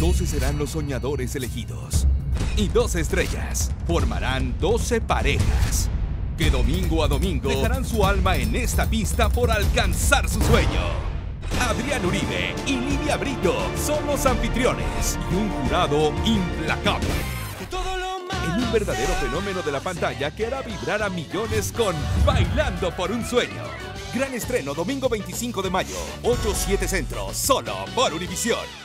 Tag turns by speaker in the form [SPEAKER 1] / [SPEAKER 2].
[SPEAKER 1] 12 serán los soñadores elegidos. Y 12 estrellas formarán 12 parejas que domingo a domingo dejarán su alma en esta pista por alcanzar su sueño. Adrián Uribe y Lidia Brito son los anfitriones y un jurado implacable. En un verdadero fenómeno de la pantalla que hará vibrar a millones con Bailando por un Sueño. Gran estreno domingo 25 de mayo, 8-7 Centro, solo por Univisión.